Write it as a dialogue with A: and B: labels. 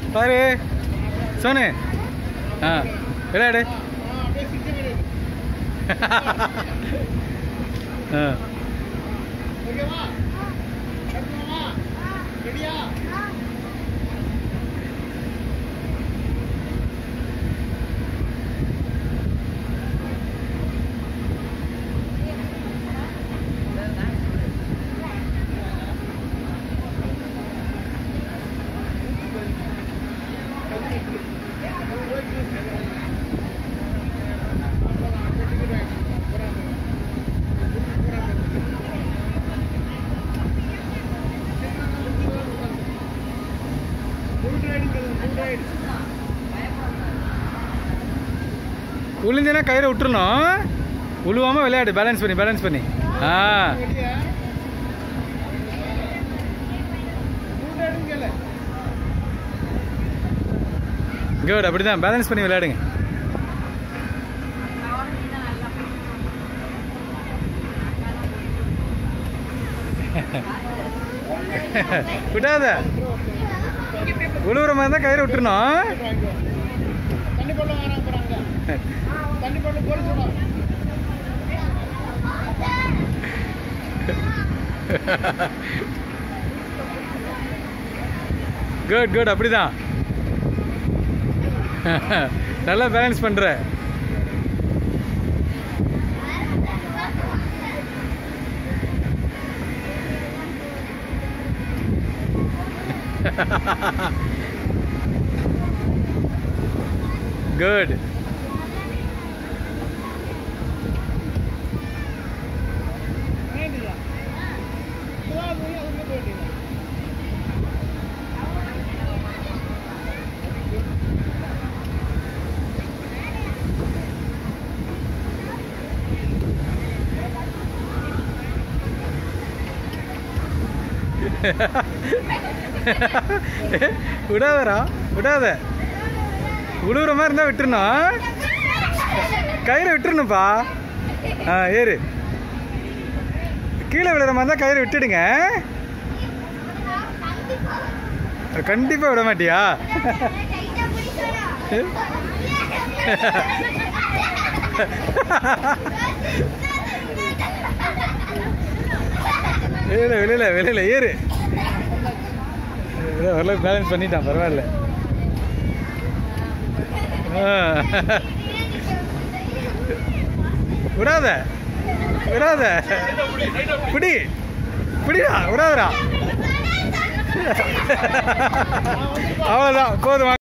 A: பாரு சோனு. விளையாடு. உளுந்துனா கயிறை விட்டுறணும். உழுவாம விளையாடு. பேலன்ஸ் பண்ணி. குட். அப்படிதான் பேலன்ஸ் பண்ணி விளையாடுங்க. விட்டாத. உழுவுற மாதிரி தான் கயிறை விட்டுறணும். குட். அப்படிதான் நல்லா பேலன்ஸ் பண்ற. குட். விடாத. உழுவுற மாதிரி இருந்தா விட்டுருணும். கயிறை விட்டுருணும்ப்பா. ஏறு. கீழே விழுற மாதிரி இருந்தா கயிறை விட்டுடுங்க. கண்டிப்பா விட மாட்டியா? வெளியில ஏறு. ஓரளவுக்கு பேலன்ஸ் பண்ணிட்டான். பரவாயில்ல. விடாத. பிடிடா. விடாதடா. அவ்வளோதான். போதும்.